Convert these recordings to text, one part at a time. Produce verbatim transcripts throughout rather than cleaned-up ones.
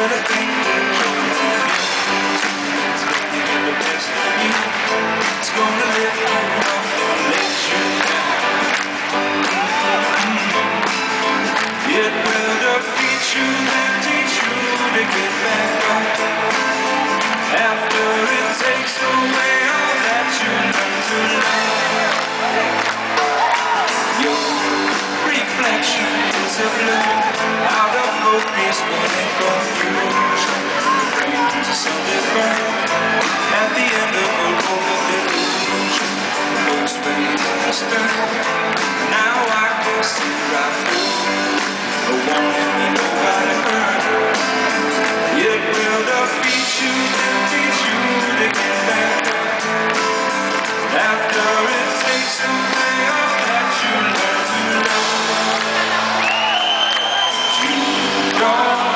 better think that you're it's gonna get the best of you. It's gonna lift you up or let you down. It will defeat you and teach you to get back up. After it takes away all that you learn to love. Your reflection is a blur out of focus when it confusion. Dreams are Sunday burn at the end of a road of illusion. Looks way stern. Now I can see right through. A warning that nobody heard. It will defeat you and teach you to get back up. After it takes away all that you learn to love. You don't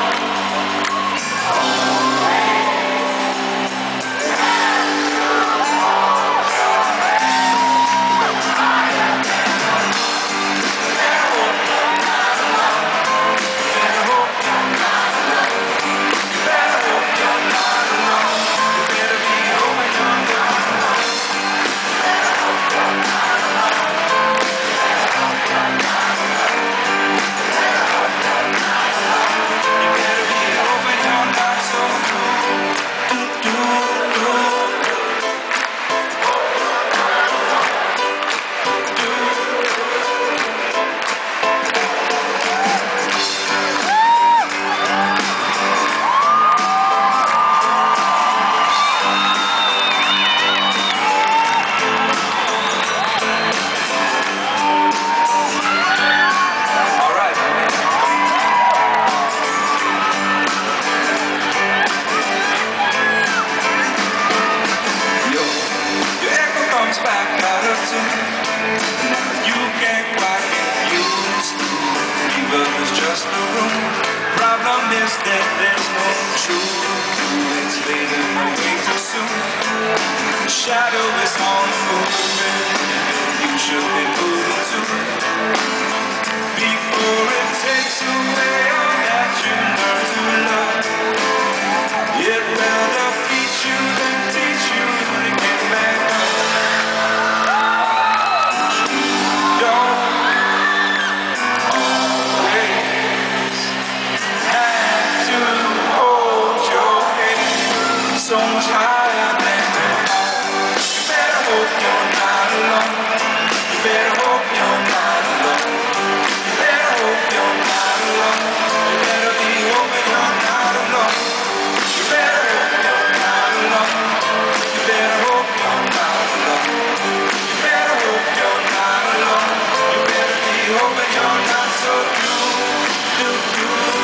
back out of tune. Now you can't quite get used to. Fever is just a room. Problem is that there's no truth. It's fading away too soon. The shadow is on the movement. You should be moving too. Before it takes away all that you learn to love. It will defeat you and teach you to get back up. So much higher than before. You better hope you're not alone. You better hope you're not alone. You better hope you're not alone. You better be hoping you're not alone. You better hope you're not alone. You better hope you're not alone. You better hope you're not alone. You better be hoping you're not so blue, blue, blue.